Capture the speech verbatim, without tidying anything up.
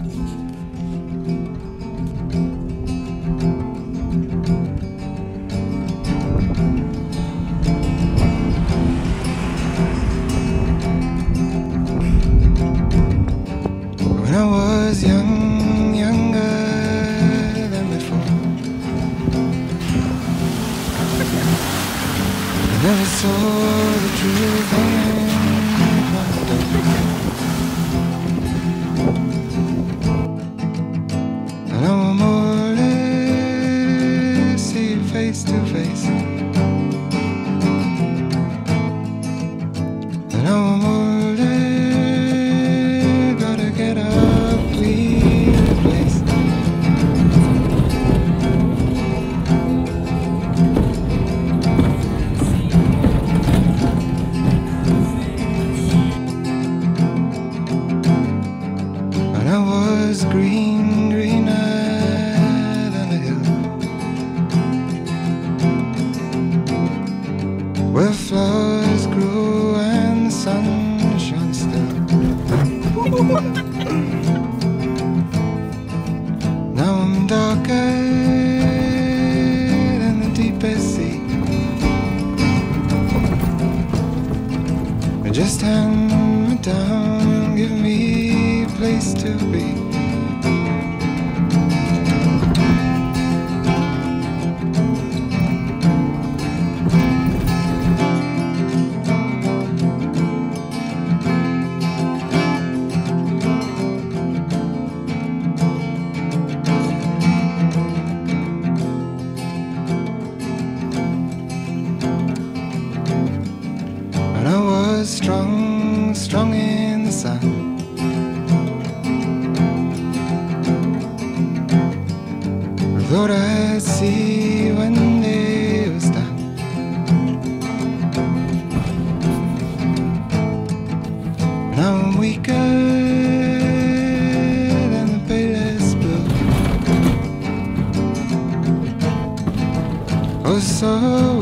When I was young, younger than before, I never saw the truth in my door. And I will more or less see you face to face. And I will more or less gotta get up, leave the place. And I was green, greener than the hill, where flowers grew and the sun shone still. Now I'm darker than the deepest sea. And just hand me down, give me a place to be. And I was strong, strong in the sun. I thought I'd see when it was done. Now I'm weaker than the palest blue. Oh, so